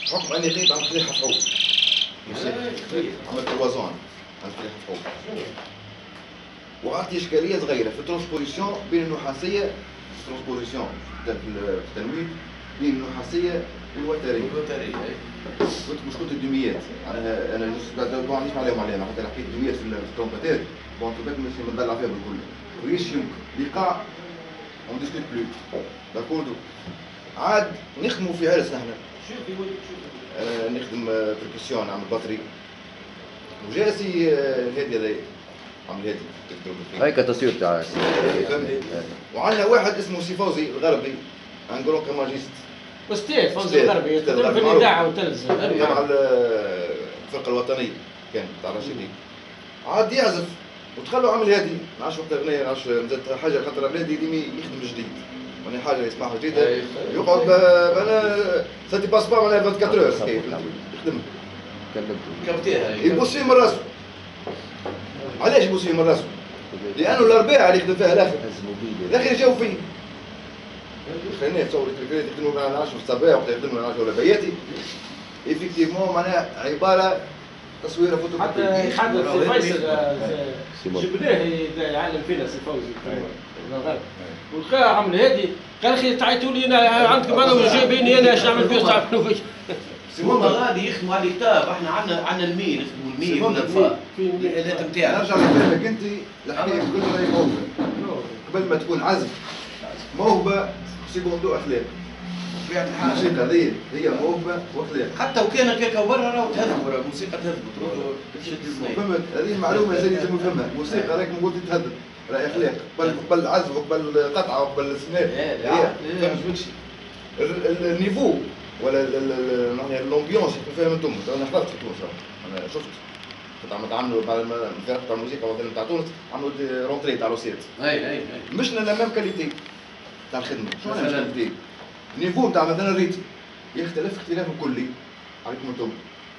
حكم اني لقيت عند خليل حفحوب عملت الوزن عند خليل حفحوب وعطي اشكاليه صغيره في الترانسبوزيسيون بين النحاسيه ترانسبوزيسيون في التنويد بين النحاسيه والوتريه. قلت مش كنت الدميات انا ما عنديش عليهم حتى لو حكيت الدميات في الترومباتات بون توباك مش مدلع فيها بالكل. ريش يمكن لقاء اون ديسكوت بلو داكوردو عاد نخدموا في عرس نحن. نخدم بركسيون نعمل باتري وجا سي الهادي هذايا عمل هادي هيك التصوير تاع وعندنا واحد اسمه سي فوزي الغربي ان جرون كاماجيست استاذ فوزي الغربي في الاذاعه والتلفزيون تبع الفرقه الوطنيه كان تاع رشيدي عاد يعزف ودخلوا عمل هادي ما عادش وقت اغنيه ما عادش مازالت حاجه خاطر بلادي ديما يخدم جديد يعني حاجه يسمعها جديده يقعد انا ساتي باس با معناها 24 اور يخدمها كابتيها يبوسيه من راسه. علاش يبوسيه من راسه؟ لانه الارباع اللي يخدم فيها الاخر يجاوب فيه. خلينا نتصور يخدموا على 10 الصباح وقت يخدموا على 10 ولا بياتي ايفيكتيفمون معناها عباره تصويره فوتوغرافيه. حتى سي فيصل جبناه يعلم فينا سي فوزي من الغرب ولقى عمل هادي قال اخي تعيطوا لي انا عندكم انا وجايبيني انا اش نعمل فيه تعملوا فيه. والله غادي يخدموا على الكتاب احنا عندنا الميل يخدموا الميل والنفاق الالات نتاعنا. نرجع لك انت الحكايه كلها راهي موهبه قبل ما تكون عزف موهبه سيكوندو اخلاق. طبيعه الحال الموسيقى هذه هي موهبه واخلاق. حتى وكان هكاك برا راهو تهذب الموسيقى تهذب تروحوا تشد الزنايق. فهمت هذه المعلومه لازم نفهمها. الموسيقى راك قلت تهذب راهي اخلاق قبل العزف وقبل القطعه وقبل السماع. فهمت النيفو ولا الامبيونس يكون فيها من تونس. انا حضرت في تونس انا شفت كنت عملوا بعد ما الفرق تاع الموسيقى مثلا تاع تونس عملوا رونتري تاع روسيات. اي مشنا لا ميم كاليتي تاع الخدمه. شو معناها كاليتي؟ النيفو تاع مثلا الريتم يختلف اختلاف كلي عليكم انتم.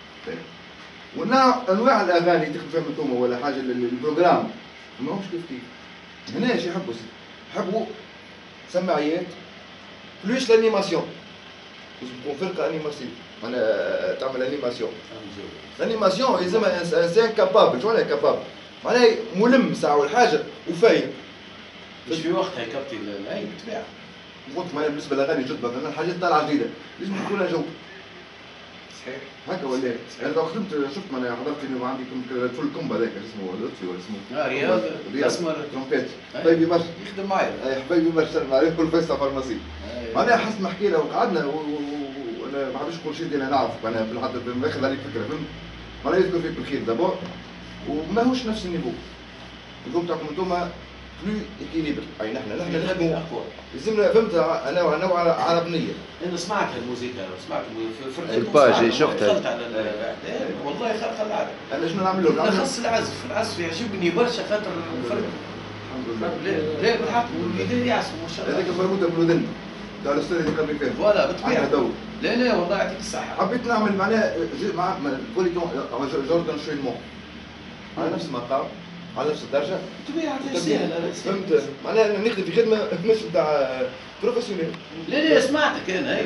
وانواع الاغاني اللي تخدم فيهم انتم ولا حاجه البروجرام ماهوش كيف. هنا ايش يحبوا؟ يحبوا سماعيات بلوس الانيماسيون. تكون فرقه انيماسيون انا تعمل انيماسيون. الانيماسيون يلزمها انسان كابابل. شو معناها كابابل؟ معناها ملم ساعه والحاجه وفايق. مش في وقتها يكبتي العين بالطبيعه. قلت ما بالنسبه للاغاني جد مثلا حاجات طالعه جديده لازم يكون لها جو. صحيح هكا ولا انا لو خدمت شفت انا حضرت انه عندي فول كومبا هذاك اسمه لطفي ولا اسمه رياض اسمر ترومبيت طيب برشا يخدم معايا حبايبي برشا عليه كل فيستا فارماسي. معناها حسب ما حكينا وقعدنا وانا ما حبيتش نقول شيء اللي انا نعرف انا بالحد ماخذ عليك فكره فهمت. معناها يذكر فيك بالخير دابور وماهوش نفس النيفو. النيفو تاعكم انتوما بلو اكيليبر اي نحن نخدموا لازمنا فهمت نوع عربنيه. انا سمعت الموسيقى سمعت في الباج شفتها دخلت على الاعداد والله خلق العالم. انا شنو نعمل له؟ نخص العزف يعجبني برشا خاطر الفرق الحمد لله لا بالحق والوليدات يعزفوا ما شاء الله. هذاك مربوطه بالودن تاع الاستاذ اللي قبل كان فوالا بالطبيعه دور. لا والله يعطيك الصحه. حبيت نعمل معناها مع بوليتون جوردن شوينمون على نفس المقام على نفس الدرجه بالطبيعه سهله فهمت معناها نخدم في خدمه مش نتاع بروفيسيونيل. لا سمعتك انا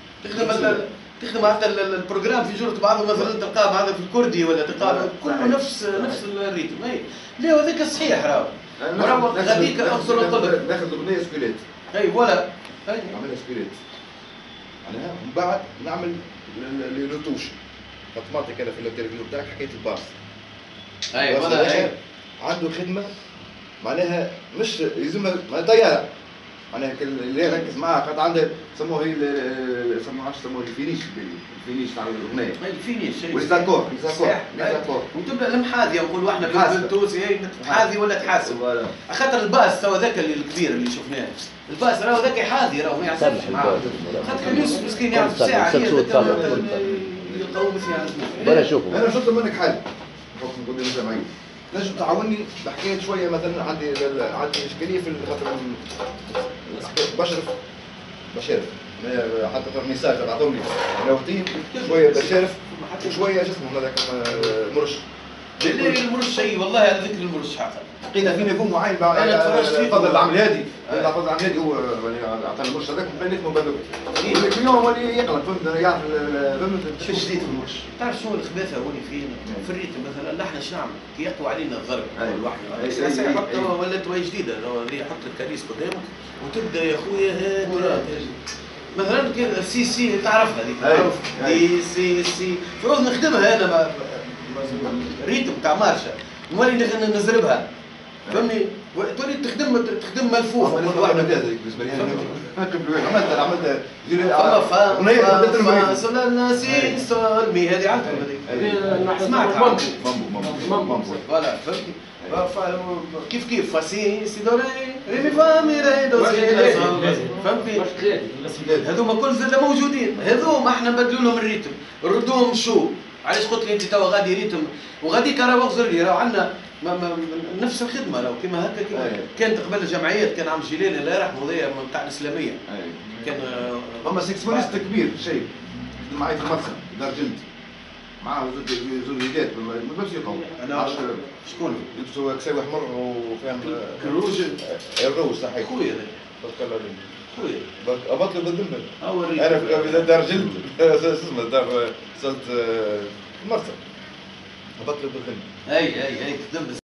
تخدم حتى البروجرام في جرة بعضه مثلا تلقاه بعضه في الكردي ولا تلقاه كله نفس الريتم. لا وذاك صحيح راهو غاديك افضل الطبق ناخذ الاغنيه سكيليت ولا نعملها سكيليت معناها من بعد نعمل لوتوش اوتوماتيك. انا في الانترفيو بتاعك حكيت الباص ولا عنده خدمه معناها مش يلزمها طياره معناها اللي يركز معها خاطر عندها سموها هي سموها سموها الفينيش تاع الاغنيه الفينيش وليزاكور وتبدا المحاذيه نقولوا احنا بالتونسي تحاذي ولا تحاسب خاطر الباس تو ذاك الكبير اللي شفناه الباس راهو ذاك يحاذي راهو ما يعرفش معاه خاطر يوسف مسكين يعرف ساعه يلقاو مثل يعرفوا. انا شفت منك حاجه حكم نقول لك معي نجم تعاوني بحكايه شويه مثلا عندي اشكاليه في خاطر بشرف حتى في ميساج بعثوا لي نوتين شويه بشرف وشويه شو اسمه هذاك مرش. المرش شيء والله هذا ذكر المرش حقا لقينا في نظام معين فضل العمل هادي فضل العمل هادي هو عطانا المرش هذاك من بين مبادئ اليوم هو اللي يقلق فهمت يعرف فهمت شو جديد في المرش تعرف شنو الخباثه هوني فين في الريتم مثلا احنا شنو نعمل كي يقوى علينا الضرب الواحد يحط ولات روايه جديده اللي يحط الكريس قدامك وتبدا يا خويا مثلا سي سي تعرفها هذيك معروف دي سي فروض نخدمها انا ريتم تاع مارشا نولي نزربها فهمني تولي تخدم ملفوف واحد بالنسبه لي عملت فا صلنا سي صول مي هذه عارفه هذيك سمعتها مامبو فوالا فهمتني كيف فا سي دو ري مي فا مي ري دو سي فهمتني هذوما كل زاد موجودين هذوما احنا نبدلوا لهم الريتم نردوهم شو علاش قلت لي انت توا غادي ريتم وغادي كرا وغزر لي راهو عندنا نفس الخدمه راهو كيما هكا كانت قبل الجمعيات كان عم جيلاني الله يرحمه هذايا تاع الاسلاميه كان اما سيكسفونيست كبير شيء معايا في المرسى دار جلد معاه زوج وليدات ما بس يقوم انا شكون يلبسوا كساوي احمر وفاهم كروج الروج صحيح خويا تذكر عليه خويا ابطل بالذمه اوريك انا في دار جلد اسمه دار صلت المرسى ابطل بالذمه اي خدمت